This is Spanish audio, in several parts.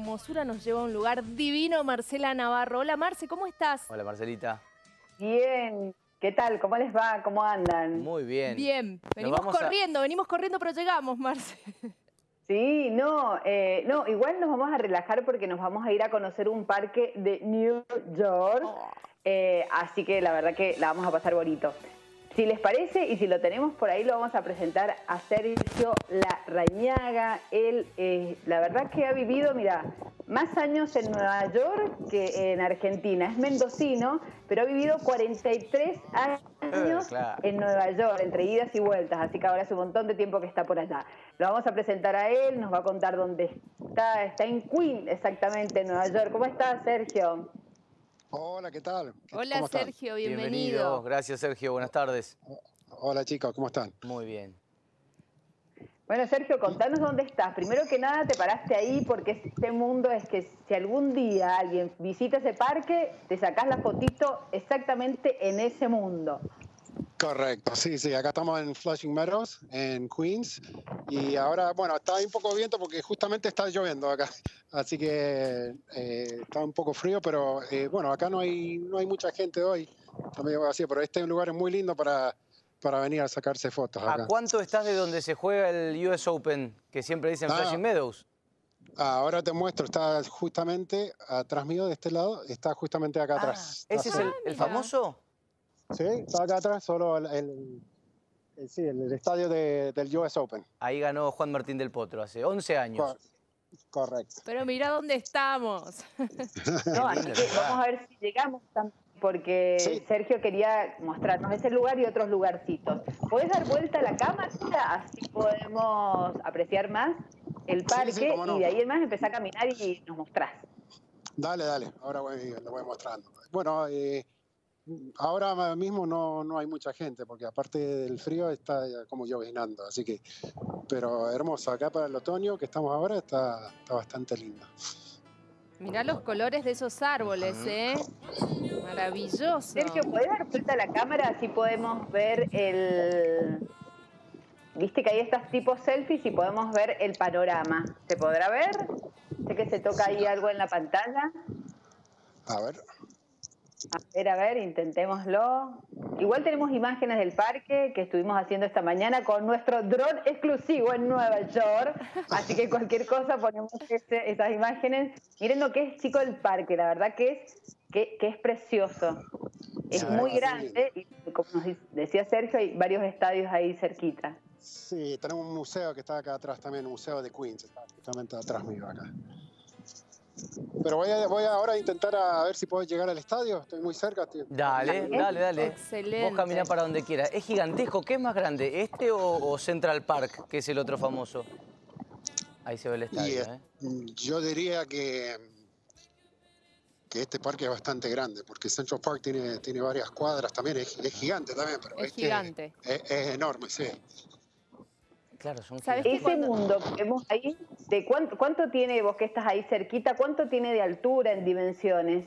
hermosura nos lleva a un lugar divino, Marcela Navarro. Hola Marce, ¿cómo estás? Hola Marcelita. Bien, ¿qué tal? ¿Cómo les va? ¿Cómo andan? Muy bien. Bien, venimos corriendo, pero llegamos, Marce. Sí, no, igual nos vamos a relajar porque nos vamos a ir a conocer un parque de New York, así que la verdad que la vamos a pasar bonito. Si les parece y si lo tenemos por ahí, lo vamos a presentar a Sergio Larrañaga. Él, la verdad que ha vivido, mira, más años en Nueva York que en Argentina. Es mendocino, pero ha vivido 43 años en Nueva York, entre idas y vueltas. Así que ahora hace un montón de tiempo que está por allá. Lo vamos a presentar a él, nos va a contar dónde está. Está en Queens, exactamente, en Nueva York. ¿Cómo estás, Sergio? Hola, ¿qué tal? Hola ¿Cómo están? Sergio, bienvenido. Gracias Sergio, buenas tardes. Hola chicos, ¿cómo están? Muy bien. Bueno, Sergio, contanos dónde estás. Primero que nada, te paraste ahí porque este mundo es que si algún día alguien visita ese parque, te sacás la fotito exactamente en ese mundo. Correcto, sí, acá estamos en Flushing Meadows, en Queens, y ahora, bueno, está un poco viento porque justamente está lloviendo acá, así que está un poco frío, pero bueno, acá no hay mucha gente hoy, está medio vacío, pero este es un lugar muy lindo para venir a sacarse fotos acá. ¿A cuánto estás de donde se juega el US Open, que siempre dicen Flushing Meadows? Ahora te muestro, está justamente atrás mío, de este lado, está justamente acá atrás. ¿Ese es el famoso? Sí, está acá atrás, solo el estadio del US Open. Ahí ganó Juan Martín del Potro hace 11 años. Correcto. Pero mira dónde estamos. No, así que vamos a ver si llegamos también, porque sí. Sergio quería mostrarnos ese lugar y otros lugarcitos. ¿Podés dar vuelta a la cámara? Así podemos apreciar más el parque, sí, no. Y de ahí en más empezar a caminar y nos mostrás. Dale, ahora lo voy mostrando. Bueno, ahora mismo no hay mucha gente, porque aparte del frío está como lloviznando, así que, pero hermoso, acá para el otoño que estamos ahora está bastante lindo. Mirá los colores de esos árboles, Maravilloso. Sergio, ¿podés dar vuelta a la cámara? Así podemos ver el... Viste que ahí estás tipo selfies y podemos ver el panorama. ¿Se podrá ver? Sé que se toca ahí algo en la pantalla. A ver, intentémoslo. Igual tenemos imágenes del parque que estuvimos haciendo esta mañana con nuestro dron exclusivo en Nueva York. Así que cualquier cosa ponemos esas imágenes. Miren lo que es, chico, el parque. La verdad que es precioso. Es muy grande y como nos decía Sergio, hay varios estadios ahí cerquita. Sí, tenemos un museo que está acá atrás también, un museo de Queens, está justamente atrás mío acá. Pero voy ahora a intentar a ver si puedo llegar al estadio. Estoy muy cerca, tío. Dale. Excelente. Vos caminá para donde quieras. Es gigantesco. ¿Qué es más grande, este o Central Park, que es el otro famoso? Ahí se ve el estadio, Yo diría que este parque es bastante grande, porque Central Park tiene varias cuadras también. Es gigante también, pero gigante. Es enorme, sí. Claro, son ¿Sabes ese mundo que vemos ahí? ¿De cuánto tiene, vos que estás ahí cerquita, cuánto tiene de altura en dimensiones?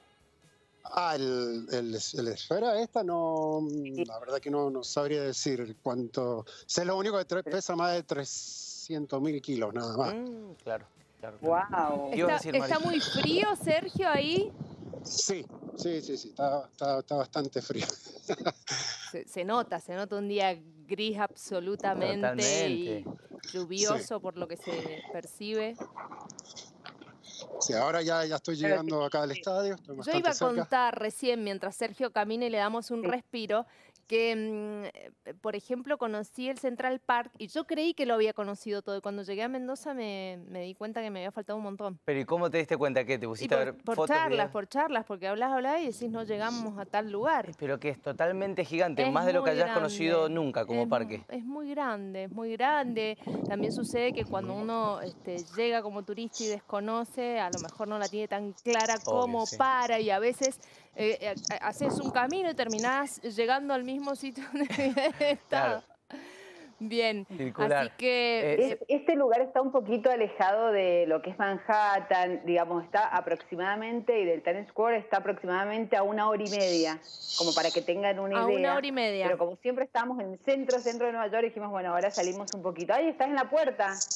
El esfera esta no, la verdad que no sabría decir cuánto. Sé lo único que pesa más de 300.000 kilos, nada más. Claro. Wow. ¿Está muy frío, Sergio, ahí? Sí, está bastante frío. Se nota un día gris absolutamente y lluvioso por lo que se percibe. Sí, ahora ya estoy llegando acá al estadio. Yo iba a contar recién, mientras Sergio camina y le damos un respiro, que, por ejemplo, conocí el Central Park y yo creí que lo había conocido todo. Cuando llegué a Mendoza me di cuenta que me había faltado un montón. ¿Pero y cómo te diste cuenta? ¿Qué? ¿Te pusiste a ver fotos? Por charlas, porque hablas y decís no llegamos a tal lugar. Pero que es totalmente gigante, es más de lo que hayas grande. Conocido nunca como parque. Es muy grande, es muy grande. También sucede que cuando uno llega como turista y desconoce, a lo mejor no la tiene tan clara cómo para, y a veces haces un camino y terminás llegando al mismo sitio donde estaba. Bien, circular. Así que... Este lugar está un poquito alejado de lo que es Manhattan, digamos, está aproximadamente, y del Times Square está aproximadamente a 1 hora y media, como para que tengan una idea. A 1 hora y media. Pero como siempre estábamos en el centro de Nueva York, dijimos, bueno, ahora salimos un poquito. ¡Ay, estás en la puerta!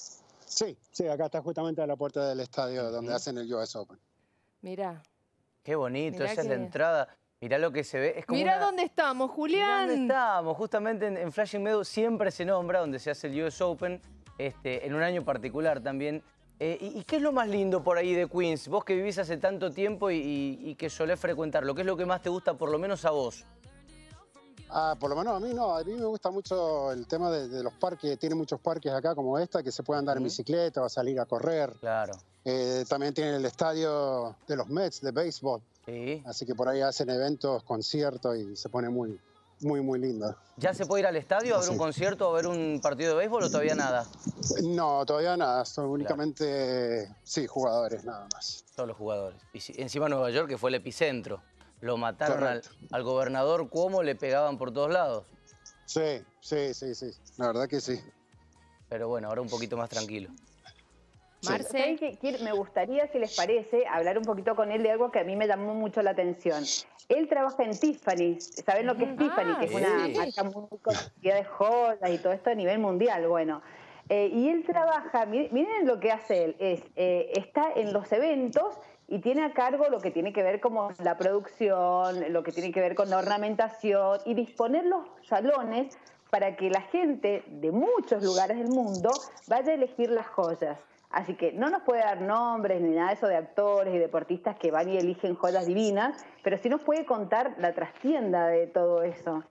Sí, sí, acá está justamente a la puerta del estadio donde hacen el US Open. Mirá. Qué bonito, Mirá esa es la que... entrada. Mirá lo que se ve. Es como Mirá una... dónde estamos, Mirá Julián. dónde estamos. Justamente en Flushing Meadows siempre se nombra donde se hace el US Open, en un año particular también. ¿Y qué es lo más lindo por ahí de Queens? Vos que vivís hace tanto tiempo y que solés frecuentarlo, ¿qué es lo que más te gusta, por lo menos a vos? Por lo menos a mí no, a mí me gusta mucho el tema de los parques, tiene muchos parques acá como esta, que se puede andar en bicicleta o salir a correr. Claro. También tiene el estadio de los Mets de béisbol, Sí. así que por ahí hacen eventos, conciertos y se pone muy lindo. ¿Ya se puede ir al estadio a ver un concierto o a ver un partido de béisbol o todavía nada? No, todavía nada, son únicamente, sí, jugadores nada más. Todos los jugadores. Y encima Nueva York, que fue el epicentro. Lo mataron al gobernador Cuomo, le pegaban por todos lados. Sí, la verdad que sí. Pero bueno, ahora un poquito más tranquilo. Marce. Me gustaría, si les parece, hablar un poquito con él de algo que a mí me llamó mucho la atención. Él trabaja en Tiffany. ¿Saben lo que es Tiffany? Que es una marca muy conocida de joyas y todo esto a nivel mundial. Bueno, y él trabaja, miren lo que hace él, está en los eventos y tiene a cargo lo que tiene que ver como la producción, lo que tiene que ver con la ornamentación y disponer los salones para que la gente de muchos lugares del mundo vaya a elegir las joyas. Así que no nos puede dar nombres ni nada de eso de actores y deportistas que van y eligen joyas divinas, pero sí nos puede contar la trastienda de todo eso.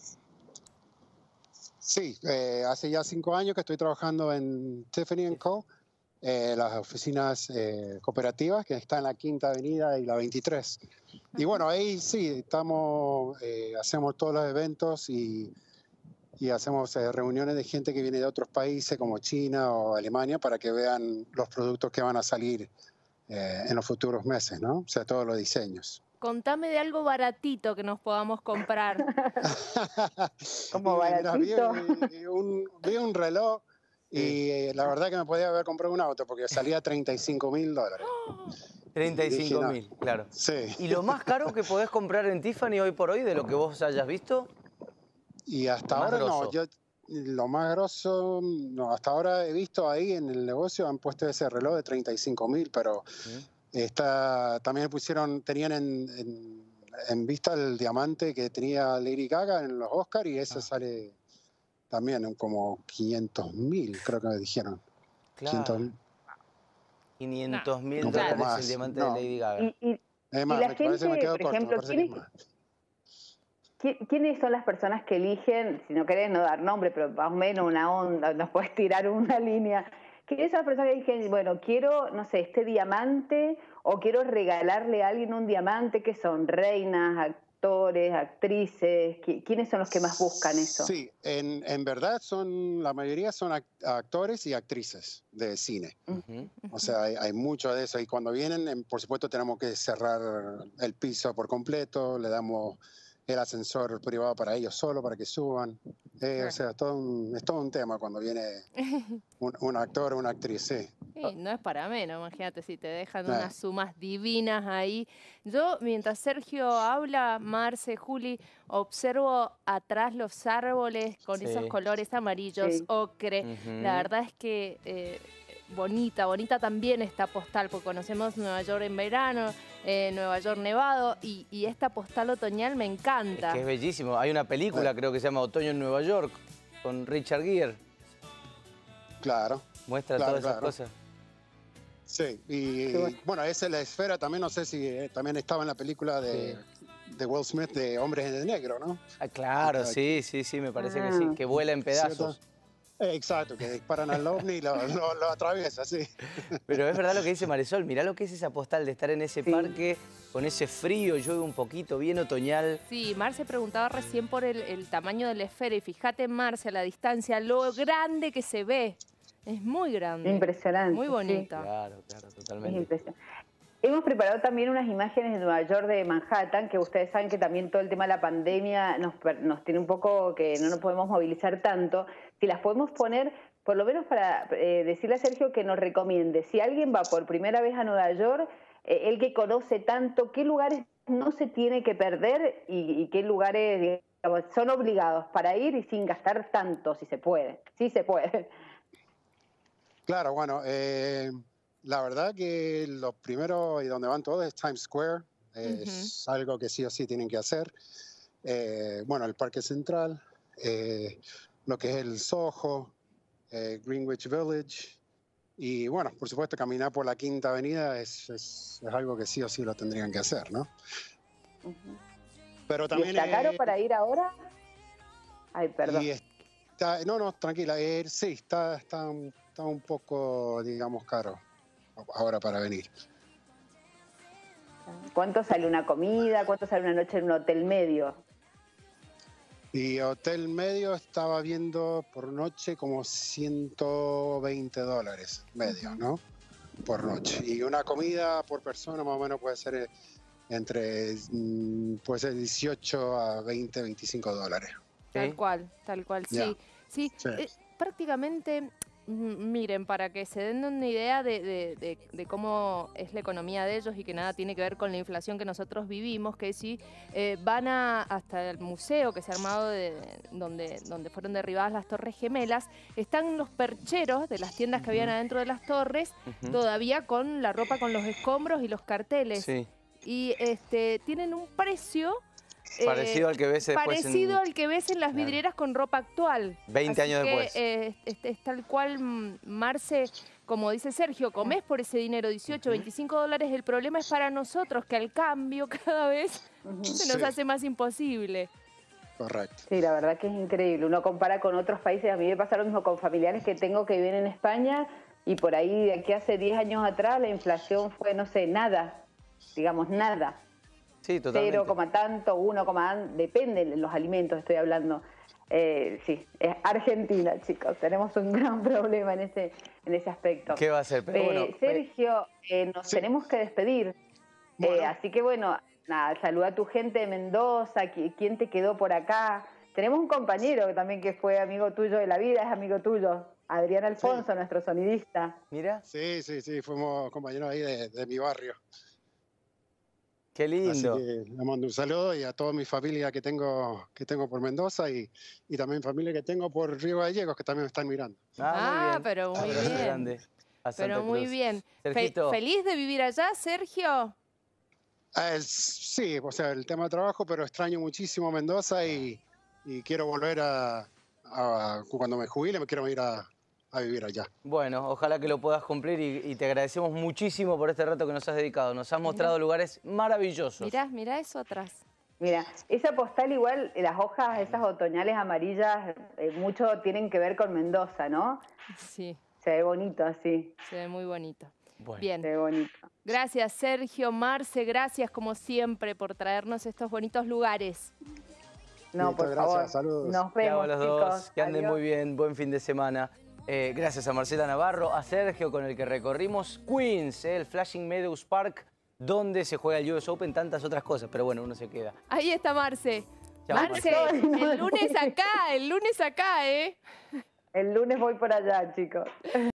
Sí, hace ya 5 años que estoy trabajando en Tiffany & Co., las oficinas cooperativas que están en la Quinta Avenida y la 23. Y bueno, ahí sí, estamos, hacemos todos los eventos y hacemos reuniones de gente que viene de otros países como China o Alemania para que vean los productos que van a salir en los futuros meses, ¿no? O sea, todos los diseños. Contame de algo baratito que nos podamos comprar. Como baratito. Vi un reloj y la verdad que me podía haber comprado un auto porque salía $35.000. 35.000, claro. Sí. ¿Y lo más caro que podés comprar en Tiffany hoy por hoy, de lo que vos hayas visto? Y hasta ahora no, lo más grosso, no, hasta ahora he visto ahí en el negocio, han puesto ese reloj de 35.000, pero también tenían en vista el diamante que tenía Lady Gaga en los Oscars y ese sale también como 500.000, creo que me dijeron. Claro. 500.000 el diamante de Lady Gaga. Y la gente, me quedo por ejemplo, ¿quiénes son las personas que eligen, si no querés no dar nombre, pero más o menos una onda, nos puedes tirar una línea? ¿Quiénes son las personas que dicen, bueno, quiero, no sé, este diamante o quiero regalarle a alguien un diamante? ¿Que son reinas, actores, actrices? ¿Quiénes son los que más buscan eso? Sí, en verdad la mayoría son actores y actrices de cine. O sea, hay mucho de eso. Y cuando vienen, por supuesto, tenemos que cerrar el piso por completo, le damos el ascensor privado para ellos solo, para que suban. O sea, es todo un tema cuando viene un actor o una actriz, sí. Sí, no es para menos, imagínate si te dejan unas sumas divinas ahí. Yo, mientras Sergio habla, Marce, Juli, observo atrás los árboles con esos colores amarillos, ocre. La verdad es que bonita también esta postal, porque conocemos Nueva York en verano, Nueva York nevado, y esta postal otoñal me encanta. Es que es bellísimo. Hay una película, creo que se llama Otoño en Nueva York, con Richard Gere. Claro. Muestra todas esas cosas. Sí, y bueno, esa es la esfera también, no sé si también estaba en la película de Will Smith de Hombres de Negro, ¿no? Claro, sí, me parece que sí, que vuela en pedazos. Exacto, que disparan al ovni y lo atraviesa, sí. Pero es verdad lo que dice Marisol, mirá lo que es esa postal de estar en ese parque, con ese frío, llueve un poquito, bien otoñal. Sí, Marce preguntaba recién por el tamaño de la esfera, y fíjate, Marce, a la distancia, lo grande que se ve. Es muy grande. Impresionante. Muy bonita. Sí. Claro, totalmente. Es impresionante. Hemos preparado también unas imágenes de Nueva York, de Manhattan, que ustedes saben que también todo el tema de la pandemia nos tiene un poco que no nos podemos movilizar tanto. Si las podemos poner, por lo menos para decirle a Sergio que nos recomiende. Si alguien va por primera vez a Nueva York, él que conoce tanto, ¿qué lugares no se tiene que perder y qué lugares, digamos, son obligados para ir y sin gastar tanto, si se puede? Sí se puede. Claro, bueno, la verdad que lo primero y donde van todos es Times Square. Es algo que sí o sí tienen que hacer. Bueno, el Parque Central, lo que es el Soho, Greenwich Village. Y bueno, por supuesto, caminar por la Quinta Avenida es algo que sí o sí lo tendrían que hacer, ¿no? Pero también, ¿Y está caro para ir ahora? Ay, perdón. No, tranquila. Sí, está un poco, digamos, caro ahora para venir. ¿Cuánto sale una comida? ¿Cuánto sale una noche en un hotel medio? Y hotel medio estaba viendo por noche como $120 medio, ¿no? Por noche. Y una comida por persona más o menos puede ser entre puede ser 18 a 20, $25. Tal cual, sí. Sí, prácticamente, miren, para que se den una idea de cómo es la economía de ellos y que nada tiene que ver con la inflación que nosotros vivimos, que si van hasta el museo que se ha armado donde fueron derribadas las Torres Gemelas, están los percheros de las tiendas que habían adentro de las torres, todavía con la ropa con los escombros y los carteles. Sí. Y tienen un precio... parecido al que ves después parecido al que ves en las vidrieras con ropa actual. 20 años después. Es tal cual, Marce, como dice Sergio, comés por ese dinero, 18, $25. El problema es para nosotros, que al cambio cada vez se nos hace más imposible. Correcto. Sí, la verdad que es increíble. Uno compara con otros países. A mí me pasa lo mismo con familiares que tengo que viven en España y por ahí de aquí hace 10 años atrás la inflación fue, no sé, nada. Digamos, nada. Sí, totalmente. 0, tanto, 1, depende de los alimentos, estoy hablando. Sí, es Argentina, chicos. Tenemos un gran problema en ese aspecto. ¿Qué va a hacer? Pero bueno, Sergio, nos tenemos que despedir. Bueno. Así que bueno, nada, saluda a tu gente de Mendoza. ¿Quién te quedó por acá? Tenemos un compañero también que fue amigo tuyo de la vida, es amigo tuyo. Adrián Alfonso, nuestro sonidista. Mira. Sí, fuimos compañeros ahí de mi barrio. Qué lindo. Así que le mando un saludo y a toda mi familia que tengo por Mendoza y también familia que tengo por Río Gallegos que también me están mirando. Muy bien. Pero muy bien. Pero muy bien. ¿Feliz de vivir allá, Sergio? Sí, o sea, el tema de trabajo, pero extraño muchísimo Mendoza y quiero volver cuando me jubile, me quiero ir a vivir allá. Bueno, ojalá que lo puedas cumplir y te agradecemos muchísimo por este rato que nos has dedicado. Nos has mostrado lugares maravillosos. Mirá eso atrás. Mira, esa postal igual, las hojas, esas otoñales amarillas, mucho tienen que ver con Mendoza, ¿no? Sí. Se ve bonito así. Se ve muy bonito. Bueno. Bien. Se ve bonito. Gracias, Sergio, Marce, gracias como siempre por traernos estos bonitos lugares. No, por favor. Saludos. Nos vemos, los chicos. dos. Que anden muy bien. Buen fin de semana. Gracias a Marcela Navarro, a Sergio, con el que recorrimos Queens, el Flushing Meadows Park, donde se juega el US Open, tantas otras cosas, pero bueno, uno se queda. Ahí está Marce. Chao, Marce, el lunes acá, ¿eh? El lunes voy por allá, chicos.